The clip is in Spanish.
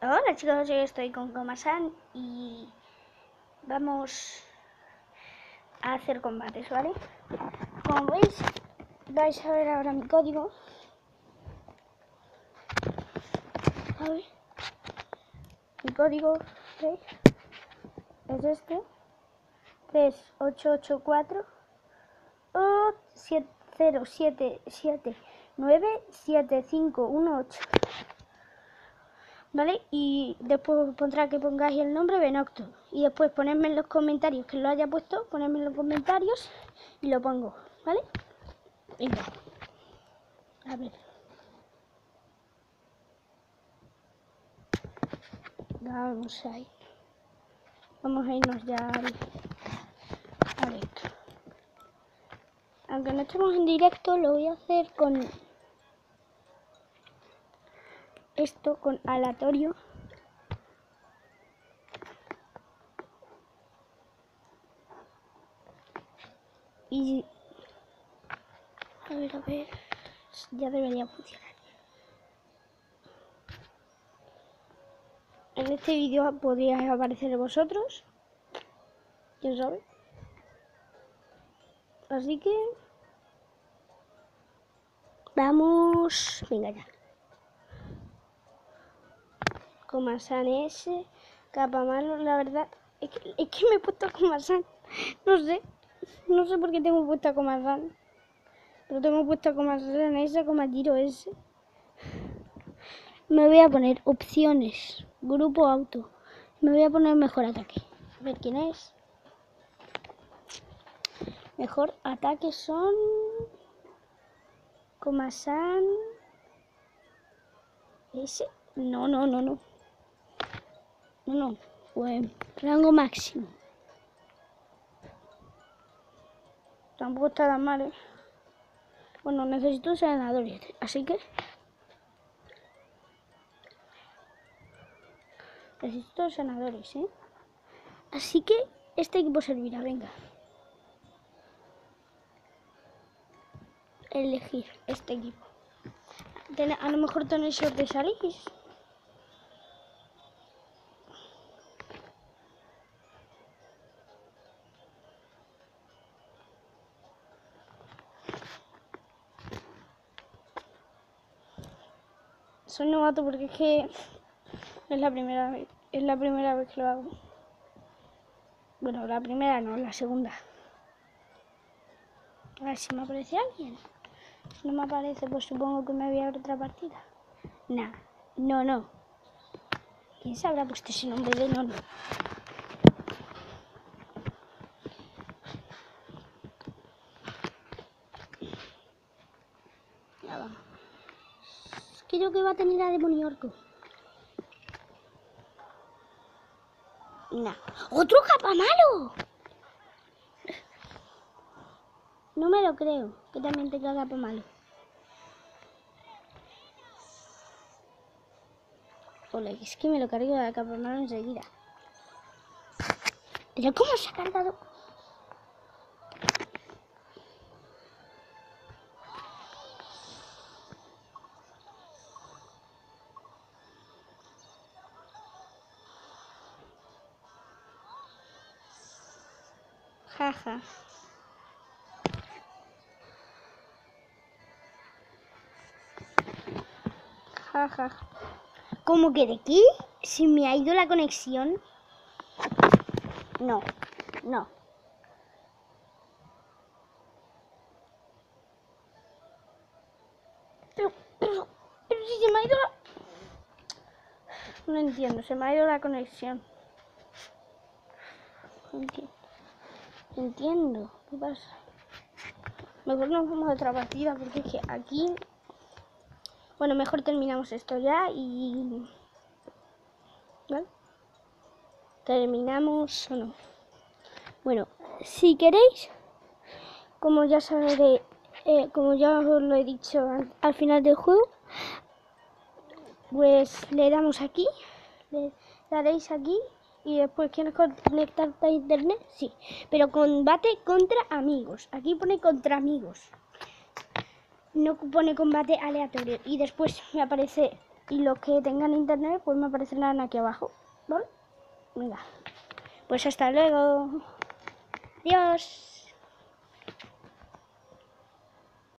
Hola chicos, yo estoy con Komasan y vamos a hacer combates, ¿vale? Como veis, vais a ver ahora mi código. A ver, mi código, ¿veis? Es este: 3884 077797518. ¿Vale? Y después pondrá que pongáis el nombre Benocto. Y después ponedme en los comentarios que lo haya puesto, ponedme en los comentarios y lo pongo, ¿vale? Venga. A ver. Vamos ahí. Vamos a irnos ya al esto. Aunque no estemos en directo, lo voy a hacer con esto, con aleatorio. Y a ver, ya debería funcionar. En este vídeo podríais aparecer vosotros, ya sabéis. Así que vamos, venga ya. Komasan S, capa malo, la verdad es que me he puesto a Komasan. No sé por qué tengo puesto a Komasan, pero tengo puesto a Komasan S, Komatiro S. Me voy a poner opciones, grupo auto. Me voy a poner mejor ataque. A ver quién es. Mejor ataque son Komasan S. No, pues rango máximo. Tampoco está tan mal, ¿eh? Bueno, necesito senadores, así que necesito senadores, ¿eh? Así que este equipo servirá, venga. Elegir este equipo. A lo mejor tenéis suerte, salís. Soy novato porque es que es la primera vez que lo hago. Bueno, la primera no, la segunda. A ver si me aparece alguien. Si no me aparece, pues supongo que me voy a ver otra partida. Nah, no. ¿Quién se habrá puesto ese nombre de no? Ya vamos. Creo que va a tener a Demoniorco. Nah. ¡Otro capa malo! No me lo creo, que también tenga capa malo. Hola, es que me lo cargo de la capa malo enseguida. Pero ¿cómo se ha cargado? Jaja. ¿Cómo que de qué? ¿Se me ha ido la conexión? No. Pero si se me ha ido la... No entiendo, se me ha ido la conexión. Entiendo. ¿Qué pasa? Mejor nos vamos a otra partida porque es que aquí... Bueno, mejor terminamos esto ya y... ¿Vale? ¿Terminamos o no? Bueno, si queréis, como ya sabré, como ya os lo he dicho al final del juego, pues le damos aquí, le daréis aquí y después ¿quieres conectarte a internet? Sí, pero combate contra amigos. Aquí pone contra amigos. No pone combate aleatorio y después me aparece y los que tengan internet pues me aparecerán aquí abajo, ¿vale? Venga, pues hasta luego. Adiós.